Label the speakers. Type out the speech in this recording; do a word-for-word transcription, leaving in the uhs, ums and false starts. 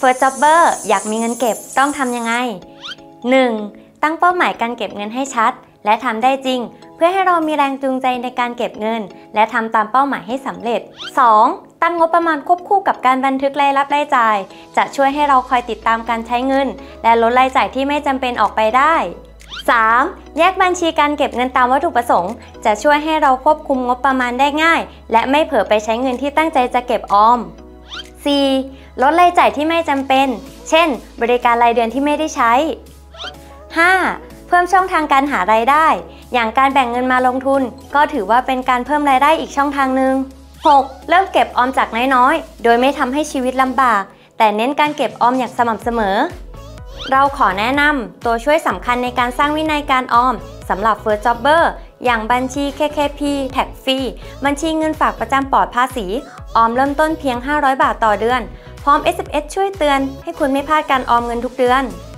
Speaker 1: First Jobber อยากมีเงินเก็บต้องทำยังไง หนึ่ง. ตั้งเป้าหมายการเก็บเงินให้ชัดและทำได้จริงเพื่อให้เรามีแรงจูงใจในการเก็บเงินและทำตามเป้าหมายให้สำเร็จ สอง. ตั้งงบประมาณควบคู่กับการบันทึกรายรับรายจ่ายจะช่วยให้เราคอยติดตามการใช้เงินและลดรายจ่ายที่ไม่จำเป็นออกไปได้ สาม. แยกบัญชีการเก็บเงินตามวัตถุประสงค์จะช่วยให้เราควบคุมงบประมาณได้ง่ายและไม่เผลอไปใช้เงินที่ตั้งใจจะเก็บออม สี่. ลดรายจ่ายที่ไม่จำเป็นเช่นบริการรายเดือนที่ไม่ได้ใช้ ห้า. เพิ่มช่องทางการหารายได้อย่างการแบ่งเงินมาลงทุนก็ถือว่าเป็นการเพิ่มรายได้อีกช่องทางหนึ่ง หก. เริ่มเก็บออมจากน้อยๆโดยไม่ทำให้ชีวิตลำบากแต่เน้นการเก็บออมอย่างสม่ำเสมอเราขอแนะนำตัวช่วยสำคัญในการสร้างวินัยการออมสำหรับ First Jobber อย่างบัญชี เค เค พี Tax Free บัญชีเงินฝากประจำปลอดภาษีออมเริ่มต้นเพียงห้าร้อยบาทต่อเดือนพร้อม เอส เอ็ม เอส ช่วยเตือนให้คุณไม่พลาดการออมเงินทุกเดือน